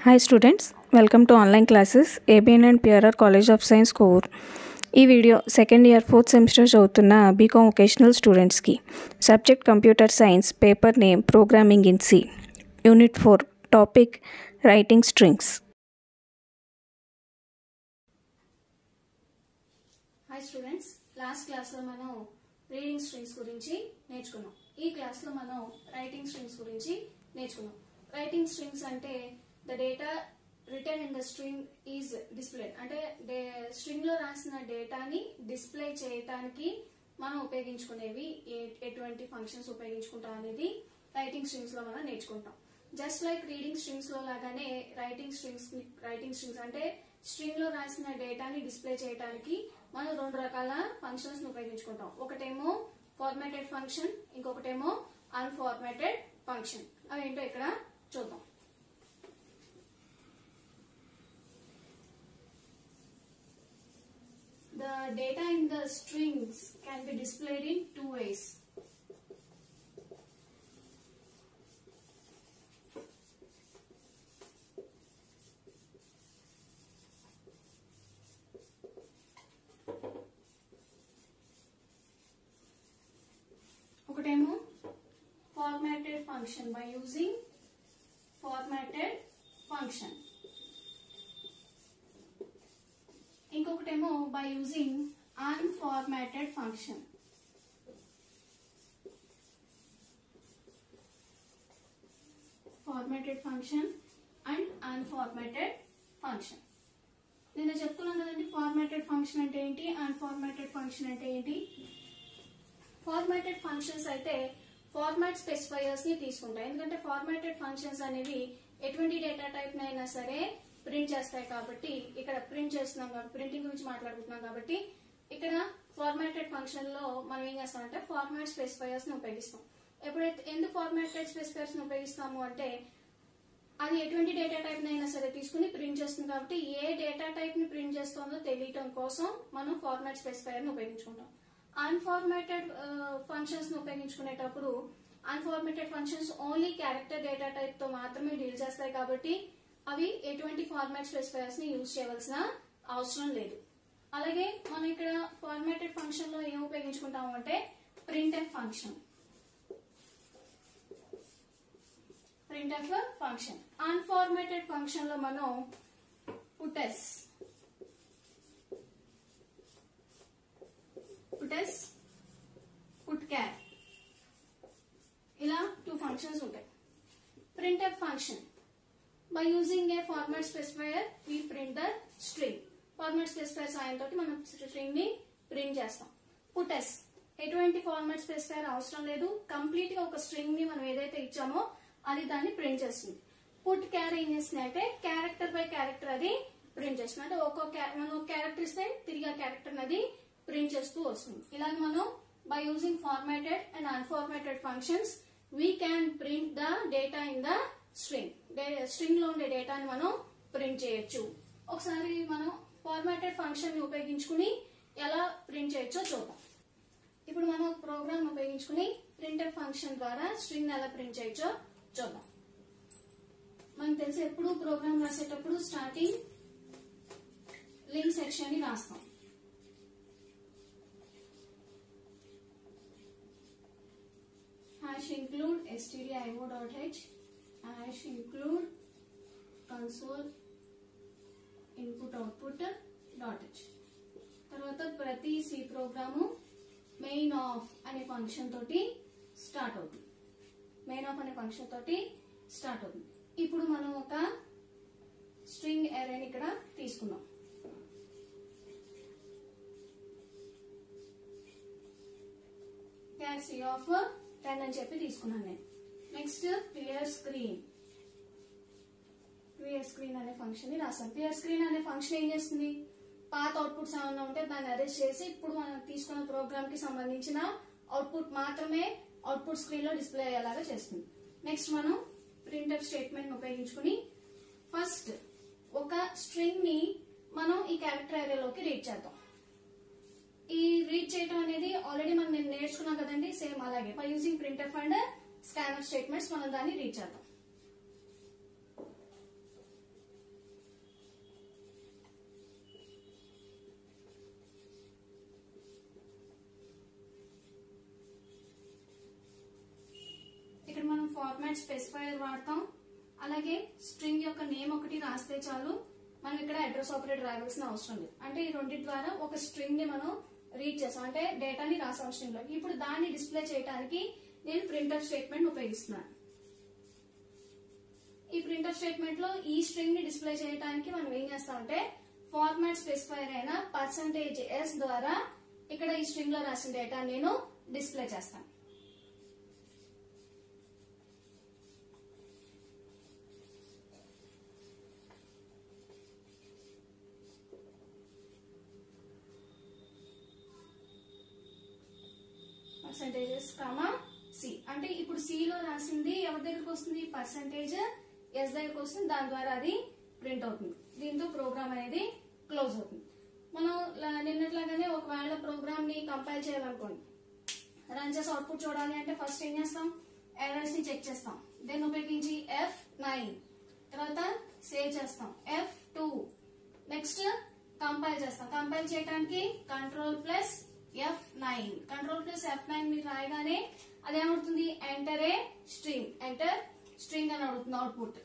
Hi students, welcome to online classes ABN and PRR College of Science Core. ఈ video second year fourth semester చదువుతున్న BCom vocational స్టూడెంట్స్కి. Subject computer science, paper name programming in C, unit 4, topic writing strings. Hi students, last క్లాస్లో మనం reading strings గురించి నేర్చుకున్నాం. ఈ క్లాస్లో మనం రైటింగ్ స్ట్రింగ్స్ గురించి నేర్చుకున్నాం. రైటింగ్ స్ట్రింగ్స్ అంటే the data written in the string is displayed, అంటే స్ట్రింగ్ లో రాసిన డేటాని డిస్ప్లే చేయడానికి మనం ఉపయోగించుకునేవి ఎటువంటి ఫంక్షన్స్ ఉపయోగించుకుంటాం అనేది రైటింగ్ స్ట్రింగ్స్ లో మనం నేర్చుకుంటాం. జస్ట్ లైక్ రీడింగ్ స్ట్రింగ్స్ లో లాగానే రైటింగ్ స్ట్రింగ్స్ అంటే స్ట్రింగ్ లో రాసిన డేటాని డిస్ప్లే చేయడానికి మనం రెండు రకాల ఫంక్షన్స్ ఉపయోగించుకుంటాం. ఒకటేమో ఫార్మాటెడ్ ఫంక్షన్, ఇంకొకటేమో అన్ఫార్మాటెడ్ ఫంక్షన్. అవేంటో ఇక్కడ చూద్దాం. The data in the strings can be displayed in two ways. ఒకటేమో formatted function by using formatted function. ఇంకొకటేమో by using unformatted function. Formatted function and unformatted function. నేను చెప్తున్నాను కదండి, ఫార్మాటెడ్ ఫంక్షన్ అంటే ఏంటి, అన్ఫార్మాటెడ్ ఫంక్షన్ అంటే ఏంటి. ఫార్మాటెడ్ ఫంక్షన్స్ అయితే ఫార్మాట్ స్పెసిఫైయర్స్ ని తీసుకుంటాయి. ఎందుకంటే ఫార్మాటెడ్ ఫంక్షన్స్ అనేవి ఎటువంటి డేటా టైప్ అయినా సరే ప్రింట్ చేస్తాయి. కాబట్టి ఇక్కడ ప్రింట్ చేస్తున్నాం కాబట్టి, ప్రింటింగ్ గురించి మాట్లాడుకుంటున్నాం కాబట్టి ఇక్కడ ఫార్మాటెడ్ ఫంక్షన్ లో మనం ఏం చేస్తామంటే ఫార్మాట్ స్పెసిఫైయర్స్ ని ఉపయోగిస్తాం. ఎప్పుడైతే ఎందుకు ఫార్మాటెడ్ స్పెసిఫైయర్స్ ని ఉపయోగిస్తాము అంటే అది ఎటువంటి డేటా టైప్ అయినా సరే తీసుకుని ప్రింట్ చేస్తుంది. కాబట్టి ఏ డేటా టైప్ ని ప్రింట్ చేస్తుందో తెలియటం కోసం మనం ఫార్మాట్ స్పెసిఫైయర్ ని ఉపయోగించుకుంటాం. అన్ఫార్మాటెడ్ ఫంక్షన్స్ ని ఉపయోగించుకునేటప్పుడు unformatted functions only character data type తో మాత్రమే డీల్ చేస్తాయి. కాబట్టి అవి ఎటువంటి ఫార్మాట్ స్పెసిఫైయర్స్ ని యూజ్ చేయవలసిన అవసరం లేదు. అలాగే మనం ఇక్కడ ఫార్మాటెడ్ ఫంక్షన్ లో ఏం ఉపయోగించుకుంటాము అంటే printf function. Printf function. Unformatted function లో మనం పుటెస్, పుట్క్యార్, ఇలా టూ ఫంక్షన్స్ ఉంటాయి. Printf function by using a format specifier we print the string. Format specifier సాయంతో మనం స్ట్రింగ్ ని ప్రింట్ చేస్తాం. పుటెస్ ఎటువంటి ఫార్మాట్ స్పెసిఫైయర్ అవసరం లేదు, కంప్లీట్ గా ఒక స్ట్రింగ్ ని మనం ఏదైతే ఇచ్చామో అది దాన్ని ప్రింట్ చేస్తుంది. పుట్ క్యార్ ఏం చేస్తుంది అంటే క్యారెక్టర్ బై క్యారెక్టర్ అది ప్రింట్ చేస్తుంది. అంటే మనం ఒక క్యారెక్టర్ ఇస్తే తిరిగి ఆ క్యారెక్టర్ అది ప్రింట్ చేస్తూ వస్తుంది. ఇలాగ మనం by using formatted and unformatted functions we can print the data in the string లో ఉండే డేటాని మనం ప్రింట్ చేయొచ్చు. ఒకసారి మనం ఫార్మాటెడ్ ఫంక్షన్ ని ఉపయోగించుకుని ఎలా ప్రింట్ చేయొచ్చో చూద్దాం. ఇప్పుడు మనం ప్రోగ్రామ్ ఉపయోగించుకుని ప్రింట్ఎఫ్ ఫంక్షన్ ద్వారా స్ట్రింగ్ ఎలా ప్రింట్ చేయొచ్చో చూద్దాం. మనకు తెలిసి ఎప్పుడు ప్రోగ్రామ్ రాసేటప్పుడు స్టార్టింగ్ లింక్ సెక్షన్ ని రాస్తాం. #include stdio.h #include console input output .h. తర్వాత ప్రతి సి ప్రోగ్రాము మెయిన్ ఆఫ్ అనే ఫంక్షన్ తోటి స్టార్ట్ అవుతుంది. ఇప్పుడు మనం ఒక స్ట్రింగ్ అరేని ఇక్కడ తీసుకున్నాం. సి ఆఫ్ 10 అని చెప్పి తీసుకున్నాను నేను. నెక్స్ట్ క్లియర్ స్క్రీన్ అనే ఫంక్షన్ ని రాస్తాం. క్లియర్ స్క్రీన్ అనే ఫంక్షన్ ఏం చేస్తుంది, పాత అవుట్పుట్స్ ఏమైనా ఉంటే దాన్ని అరెస్ట్ చేసి ఇప్పుడు మనం తీసుకున్న ప్రోగ్రామ్ కి సంబంధించిన అవుట్పుట్ మాత్రమే అవుట్పుట్ స్క్రీన్ లో డిస్ప్లే అయ్యేలాగా చేస్తుంది. నెక్స్ట్ మనం ప్రింట్ఎఫ్ స్టేట్మెంట్ ఉపయోగించుకుని ఫస్ట్ ఒక స్ట్రింగ్ ని మనం ఈ క్యారెక్టర్ ఏరియాలోకి రీడ్ చేద్దాం. ఈ రీడ్ చేయడం అనేది ఆల్రెడీ మనం నేను నేర్చుకున్నాం కదండి, సేమ్ అలాగే by using printf and scanf statements మనం దాన్ని రీడ్ చేద్దాం. ఫార్మాట్ స్పెసిఫైయర్ వాడతాం. అలాగే స్ట్రింగ్ యొక్క నేమ్ ఒకటి రాస్తే చాలు, మనం ఇక్కడ అడ్రస్ ఆపరేటర్ రాయాల్సిన అవసరం లేదు. అంటే ఈ రెండింటి ద్వారా ఒక స్ట్రింగ్ ని మనం రీడ్ చేస్తాం, అంటే డేటాని రాసాం స్ట్రింగ్ లో. ఇప్పుడు దాన్ని డిస్ప్లే చేయడానికి నేను ప్రింట్ఎఫ్ స్టేట్మెంట్ ఉపయోగిస్తున్నాను. ఈ ప్రింట్ఎఫ్ స్టేట్మెంట్ లో ఈ స్ట్రింగ్ ని డిస్ప్లే చేయడానికి మనం ఏం చేస్తామంటే ఫార్మాట్ స్పెసిఫైర్ అయిన %s ద్వారా ఇక్కడ ఈ స్ట్రింగ్ లో రాసిన డేటా నేను డిస్ప్లే చేస్తాను. పర్సంటేజెస్ కామా సి, అంటే ఇప్పుడు సి లో రాసింది ఎవరి దగ్గరకు వస్తుంది, పర్సంటేజ్ ఎస్ దగ్గరకు వస్తుంది, దాని ద్వారా అది ప్రింట్ అవుతుంది. దీంతో ప్రోగ్రామ్ అనేది క్లోజ్ అవుతుంది. మనం నిన్నట్లాగానే ఒకవేళ ప్రోగ్రామ్ ని కంపైల్ చేయాలనుకోండి, రన్ చేసి అవుట్పుట్ చూడాలి అంటే ఫస్ట్ ఏం చేస్తాం, ఎర్రర్స్ ని చెక్ చేస్తాం. దెన్ ఉపయోగించి F9, తర్వాత సేవ్ చేస్తాం F2, నెక్స్ట్ కంపైల్ చేస్తాం. కంపైల్ చేయడానికి Ctrl+F9, Ctrl+F9 మీరు రాయగానే అదేమవుతుంది, enter a string, enter string అని అడుగుతుంది అవుట్పుట్.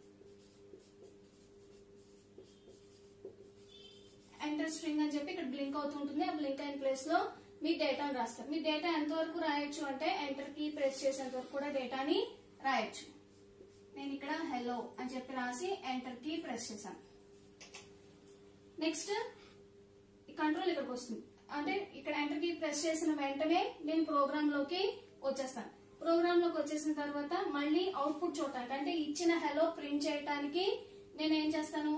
ఎంటర్ స్ట్రింగ్ అని చెప్పి ఇక్కడ బ్లింక్ అవుతుంటుంది. ఆ బ్లింక్ అయిన ప్లేస్ లో మీ డేటాను రాస్తారు. మీ డేటా ఎంతవరకు రాయొచ్చు అంటే ఎంటర్ కీ ప్రెస్ చేసేంత వరకు కూడా డేటాని రాయొచ్చు. నేను ఇక్కడ హెలో అని చెప్పి రాసి ఎంటర్ కీ ప్రెస్ చేశాను. నెక్స్ట్ కంట్రోల్ ఇక్కడికి వస్తుంది, అంటే ఇక్కడ ఎంటర్ కీ ప్రెస్ చేసిన వెంటనే నేను ప్రోగ్రామ్ లోకి వచ్చేస్తాను. ప్రోగ్రామ్ లోకి వచ్చేసిన తర్వాత మళ్ళీ అవుట్పుట్ చూడటానికి, అంటే ఇచ్చిన హెలో ప్రింట్ చేయడానికి నేను ఏం చేస్తాను,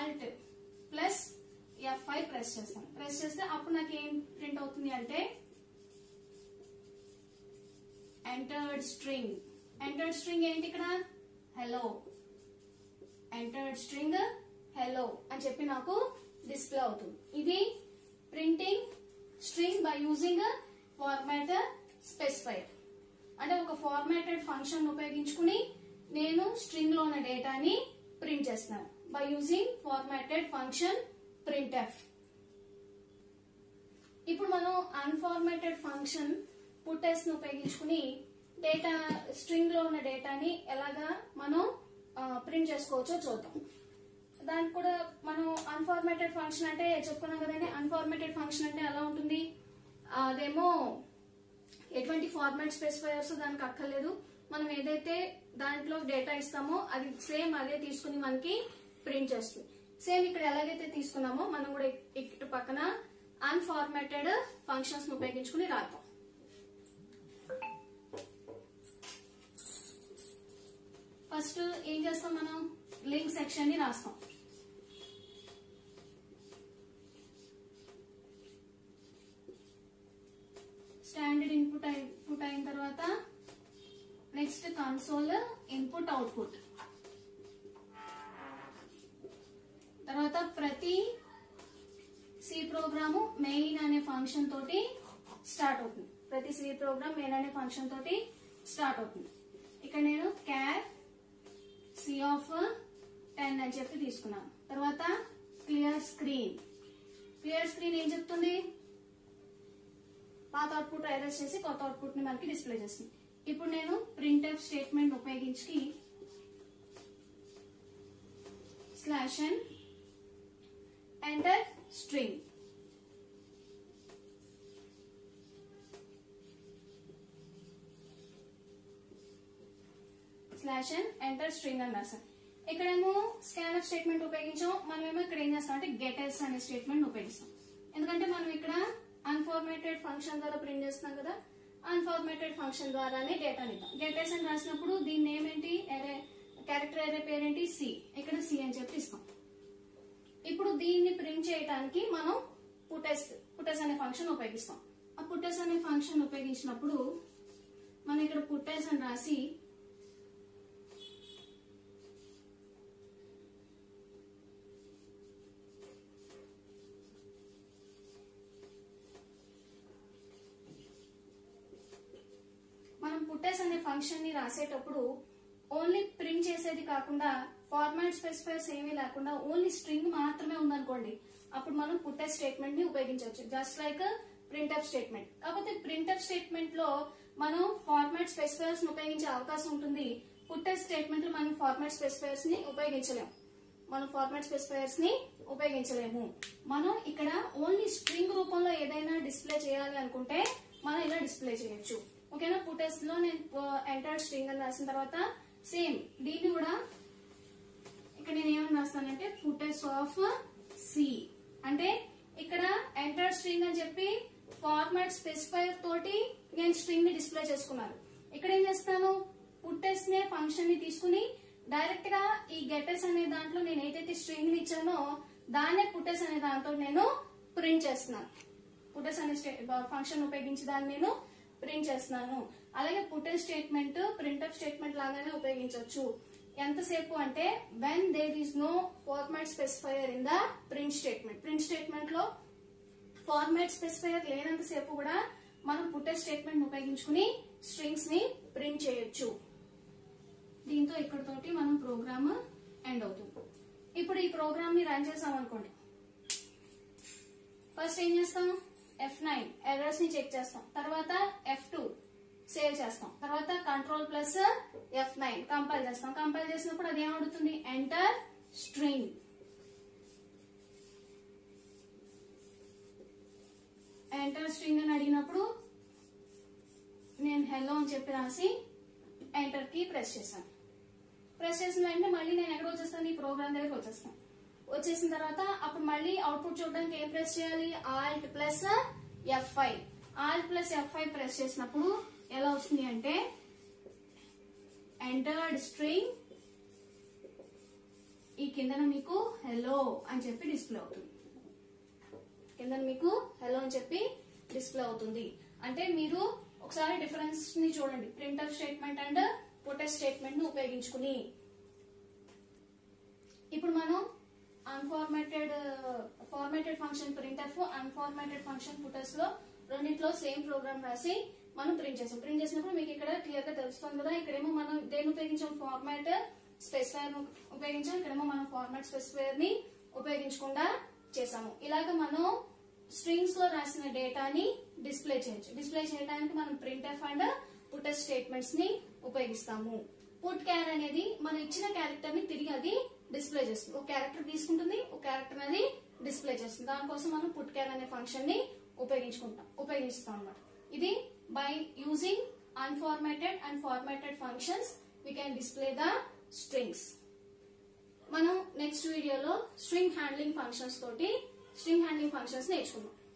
Alt+F5 ప్రెస్ చేస్తాను. ప్రెస్ చేస్తే అప్పుడు నాకు ఏం ప్రింట్ అవుతుంది అంటే ఎంటర్డ్ స్ట్రింగ్. ఎంటర్డ్ స్ట్రింగ్ ఏంటి ఇక్కడ, హెలో. ఎంటర్డ్ స్ట్రింగ్ హెలో అని చెప్పి నాకు డిస్ప్లే అవుతుంది. ఇది printing string by using format specifier. అంటే ఒక ఫార్మాటెడ్ ఫంక్షన్ ఉపయోగించుకుని నేను స్ట్రింగ్ లో ఉన్న డేటాని ప్రింట్ చేస్తున్నాను by using formatted function printf. ఇప్పుడు మనం అన్ఫార్మాటెడ్ ఫంక్షన్ పుట్టెస్ ను ఉపయోగించుకుని డేటా స్ట్రింగ్ లో ఉన్న డేటాని ఎలాగా మనం ప్రింట్ చేసుకోవచ్చో చూద్దాం. దానికి కూడా మనం అన్ఫార్మాటెడ్ ఫంక్షన్ అంటే చెప్పుకున్నాం కదండి. అన్ఫార్మాటెడ్ ఫంక్షన్ అంటే ఎలా ఉంటుంది, అదేమో ఎటువంటి ఫార్మాట్ స్పెసిఫైయర్స్ దానికి అక్కర్లేదు. మనం ఏదైతే దాంట్లో డేటా ఇస్తామో అది సేమ్ అదే తీసుకుని మనకి ప్రింట్ చేస్తుంది. సేమ్ ఇక్కడ ఎలాగైతే తీసుకున్నామో మనం కూడా ఇటు పక్కన అన్ఫార్మాటెడ్ ఫంక్షన్స్ ను ఉపయోగించుకుని రాద్దాం. ఫస్ట్ ఏం చేస్తాం, మనం లింక్ సెక్షన్ ని రాస్తాం. స్టాండర్డ్ ఇన్పుట్ అయిన తర్వాత నెక్స్ట్ కన్సోల్ ఇన్పుట్ అవుట్పుట్. తర్వాత ప్రతి సి ప్రోగ్రాము మెయిన్ అనే ఫంక్షన్ తోటి స్టార్ట్ అవుతుంది. ప్రతి సి ప్రోగ్రామ్ మెయిన్ అనే ఫంక్షన్ తోటి స్టార్ట్ అవుతుంది. ఇక్కడ నేను క్యార్ C10 అని చెప్పి తీసుకున్నాను. తర్వాత క్లియర్ స్క్రీన్. క్లియర్ స్క్రీన్ ఏం చెప్తుంది, పాత అవుట్పుట్ ఎరేజ్ చేసి కొత్త అవుట్పుట్ ని మనకి డిస్ప్లే చేస్తుంది. ఇప్పుడు నేను ప్రింట్ఎఫ్ స్టేట్మెంట్ ఉపయోగించి /n enter string. /n enter string అని రాసాను. ఇక్కడేమో స్కాన్ఎఫ్ స్టేట్మెంట్ ఉపయోగించాం. మనమేమో ఇక్కడ ఏం చేస్తాం అంటే గెటెస్ అనే స్టేట్మెంట్ ఉపయోగిస్తాం. ఎందుకంటే మనం ఇక్కడ అన్ఫార్మాటెడ్ ఫంక్షన్ ద్వారా ప్రింట్ చేస్తున్నాం కదా, అన్ఫార్మాటెడ్ ఫంక్షన్ ద్వారానే డేటాని ఇద్దాం. గెటెస్ అని రాసినప్పుడు దీని నేమ్ ఏంటి, క్యారెక్టర్ అరే పేరేంటి సి, ఇక్కడ సి అని చెప్పి ఇస్తాం. ఇప్పుడు దీన్ని ప్రింట్ చేయడానికి మనం పుట్టెస్ అనే ఫంక్షన్ ఉపయోగిస్తాం. ఆ పుట్టెస్ అనే ఫంక్షన్ ఉపయోగించినప్పుడు మనం ఇక్కడ పుట్టెస్ అని రాసి మనం పుట్టెస్ అనే ఫంక్షన్ ని రాసేటప్పుడు ఓన్లీ ప్రింట్ చేసేది కాకుండా ఫార్మాట్ స్పెసిఫైర్స్ ఏమీ లేకుండా ఓన్లీ స్ట్రింగ్ మాత్రమే ఉందనుకోండి, అప్పుడు మనం పుట్టెస్ స్టేట్మెంట్ ని ఉపయోగించవచ్చు, జస్ట్ లైక్ ప్రింట్ఎఫ్ స్టేట్మెంట్. కాకపోతే ప్రింట్ఎఫ్ స్టేట్మెంట్ లో మనం ఫార్మాట్ స్పెసిఫైర్స్ ని ఉపయోగించే అవకాశం ఉంటుంది. పుట్టెస్ స్టేట్మెంట్ లో మనం ఫార్మాట్ స్పెసిఫైయర్స్ ని ఉపయోగించలేము. మనం ఇక్కడ ఓన్లీ స్ట్రింగ్ రూపంలో ఏదైనా డిస్ప్లే చేయాలి అనుకుంటే మనం ఇలా డిస్ప్లే చేయొచ్చు. ఓకేనా? పుట్టెస్ లో నేను ఎంటర్డ్ స్ట్రింగ్ అని రాసిన తర్వాత సేమ్ దీన్ని కూడా ఇక్కడ నేను ఏమని రాస్తానంటే పుట్టెస్ ఆఫ్ సి అంటే ఇక్కడ ఎంటర్డ్ స్ట్రింగ్ అని చెప్పి ఫార్మాట్ స్పెసిఫైయర్ తోటి నేను స్ట్రింగ్ ని డిస్ప్లే చేసుకున్నాను. ఇక్కడ ఏం చేస్తాను, పుట్టెస్ నే ఫంక్షన్ ని తీసుకుని డైరెక్ట్ గా ఈ గెటెస్ అనే దాంట్లో నేను ఏదైతే స్ట్రింగ్ ని ఇచ్చానో దాన్నే పుట్టెస్ అనే దాంతో నేను ప్రింట్ చేస్తున్నాను. పుట్టెస్ అనే ఫంక్షన్ ఉపయోగించి దాన్ని నేను ప్రింట్ చేస్తున్నాను. అలాగే పుట్టెస్ స్టేట్మెంట్ ప్రింట్ఎఫ్ స్టేట్మెంట్ లాగానే ఉపయోగించవచ్చు. ఎంతసేపు అంటే when there is no format specifier in the print statement లో ఫార్మాట్ స్పెసిఫైయర్ లేనంతసేపు కూడా మనం పుట్టెస్ స్టేట్మెంట్ ఉపయోగించుకుని స్ట్రింగ్స్ ని ప్రింట్ చేయొచ్చు. దీంతో ఇక్కడతోటి మనం ప్రోగ్రామ్ ఎండ్ అవుతుంది. ఇప్పుడు ఈ ప్రోగ్రామ్ ని రన్ చేసాం అనుకోండి. ఫస్ట్ ఏం చేస్తాం, F9 ఎర్రర్స్ ని చెక్ చేస్తాం, తర్వాత F2 సేవ్ చేస్తాం, తర్వాత Ctrl+F9 కంపైల్ చేస్తాం. కంపైల్ చేసినప్పుడు అది ఏమడుగుతుంది, ఎంటర్ స్ట్రింగ్. ఎంటర్ స్ట్రింగ్ అని అడిగినప్పుడు నేను హెల్లో అని చెప్పి రాసి ఎంటర్ కీ ప్రెస్ చేశాను. ప్రెస్ చేసిన వెంటనే మళ్ళీ నేను ఎక్కడ వచ్చేస్తాను, ఈ ప్రోగ్రామ్ దగ్గరికి వచ్చేస్తాను. వచ్చేసిన తర్వాత అప్పుడు మళ్ళీ అవుట్పుట్ చూడడానికి ఏం ప్రెస్ చేయాలి, Alt+F5. Alt+F5 ప్రెస్ చేసినప్పుడు ఎలా వస్తుంది అంటే ఎంటర్డ్ స్ట్రింగ్, ఈ కిందన మీకు హెల్లో అని చెప్పి డిస్ప్లే అవుతుంది. అంటే మీరు ఒకసారి డిఫరెన్స్ ని చూడండి, printf statement and puts statement ను ఉపయోగించుకుని. ఇప్పుడు మనం formatted function printf, unformatted function puts లో రెండింటిలో సేమ్ ప్రోగ్రామ్ రాసి మనం ప్రింట్ చేసాం. ప్రింట్ చేసినప్పుడు మీకు ఇక్కడ క్లియర్ గా తెలుస్తుంది కదా, ఇక్కడేమో మనం దేని ఉపయోగించాం, ఫార్మాట్ స్పెసిఫైయర్ ఉపయోగించాం, ఇక్కడేమో మనం ఫార్మాట్ స్పెసిఫైయర్ ని ఉపయోగించకుండా చేసాము. ఇలాగ మనం స్ట్రింగ్స్ లో రాసిన డేటాని డిస్ప్లే చేయొచ్చు. డిస్ప్లే చేయడానికి మనం ప్రింట్ఎఫ్ అండ్ పుట్టెస్ స్టేట్మెంట్స్ ని ఉపయోగిస్తాము. పుట్ క్యార్ అనేది మనం ఇచ్చిన క్యారెక్టర్ ని తిరిగి అది డిస్ప్లే చేస్తుంది. ఒక క్యారెక్టర్ తీసుకుంటుంది, ఒక క్యారెక్టర్ అనేది డిస్ప్లే చేస్తుంది. దానికోసం మనం పుట్ క్యార్ అనే ఫంక్షన్ ని ఉపయోగిస్తాం అన్నమాట. ఇది by using unformatted and formatted functions we can display the strings. మనం నెక్స్ట్ వీడియోలో స్ట్రింగ్ హ్యాండ్లింగ్ ఫంక్షన్స్ నేర్చుకుందాం.